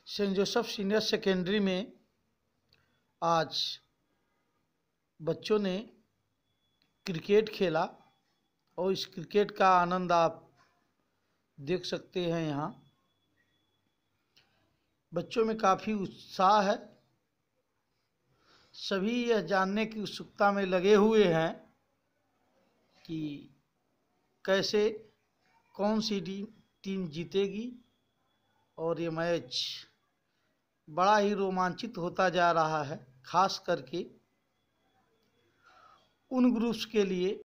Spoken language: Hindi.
सेंट जोसेफ सीनियर सेकेंडरी में आज बच्चों ने क्रिकेट खेला और इस क्रिकेट का आनंद आप देख सकते हैं। यहाँ बच्चों में काफ़ी उत्साह है। सभी यह जानने की उत्सुकता में लगे हुए हैं कि कैसे कौन सी टीम जीतेगी और ये मैच बड़ा ही रोमांचित होता जा रहा है, खास करके उन ग्रुप्स के लिए